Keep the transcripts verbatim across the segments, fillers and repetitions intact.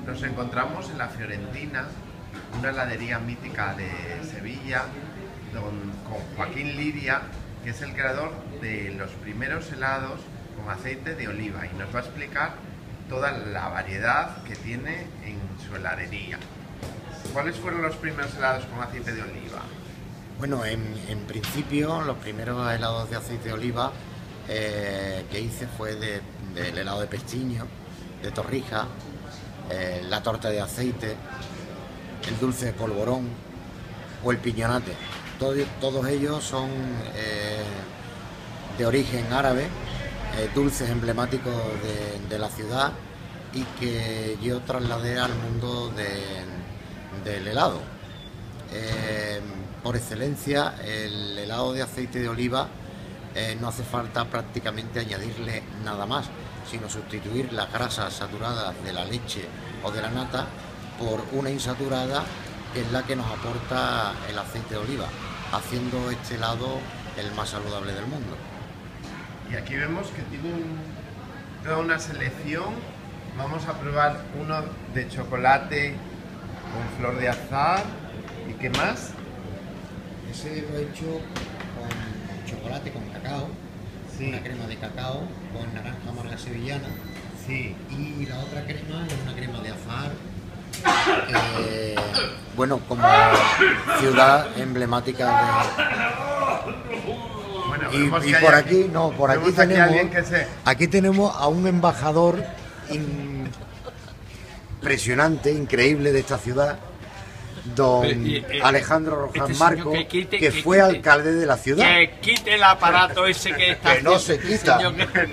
Nos encontramos en la Fiorentina, una heladería mítica de Sevilla, don, con Joaquín Liria, que es el creador de los primeros helados con aceite de oliva, y nos va a explicar toda la variedad que tiene en su heladería. ¿Cuáles fueron los primeros helados con aceite de oliva? Bueno, en, en principio los primeros helados de aceite de oliva eh, que hice fue de, del helado de pestiño, de torrija, eh, la torta de aceite, el dulce de polvorón o el piñonate. Todo, todos ellos son eh, de origen árabe, eh, dulces emblemáticos de, de la ciudad y que yo trasladé al mundo de, del helado. Eh, por excelencia, el helado de aceite de oliva eh, no hace falta prácticamente añadirle nada más, sino sustituir las grasas saturadas de la leche o de la nata por una insaturada, que es la que nos aporta el aceite de oliva, haciendo este helado el más saludable del mundo. Y aquí vemos que tiene un, toda una selección. Vamos a probar uno de chocolate con flor de azahar. ¿Y qué más? Ese lo he hecho con chocolate, con cacao, sí. Una crema de cacao con naranja amarga sevillana. Sí. Y la otra crema es una crema de azahar. Eh, bueno, como ciudad emblemática de... Bueno, y, y por aquí, aquí, no, por aquí tenemos, aquí, que se... aquí tenemos a un embajador impresionante, increíble de esta ciudad, don eh, eh, Alejandro Rojas este Marco, que, quite, que, que fue quite, alcalde de la ciudad. Que quite el aparato ese que está que no se quita. Que...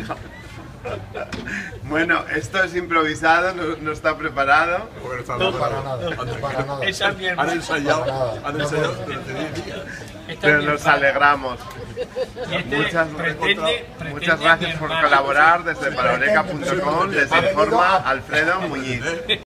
Bueno, esto es improvisado, no, no está preparado. No, está no para nada, no para nada. Esa es mi han ensayado, han ensayado durante diez días. Pero nos alegramos. Este muchas, pretende, muchas gracias por colaborar. Desde panoreca punto com les informa Alfredo Muñiz.